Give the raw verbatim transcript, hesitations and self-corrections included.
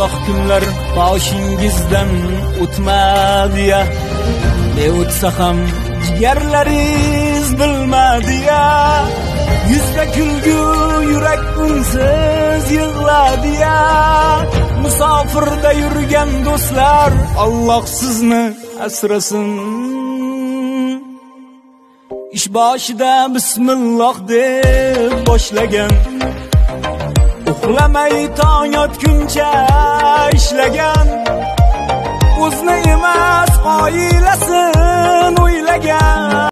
Porloq kunlar boshingizdan o'tmadi ya, ne o'tsa ham jigarlaringiz bilmadi ya. Yuzda kulgu, yurak unsiz yig'ladi ya. Musofirda yurgan do'stlar, Alloh sizni asrasin. Ish boshida bismillah deb boshlagan, uxlamay tong otguncha ishlagan, o'zini emas oilasin o'ylagan.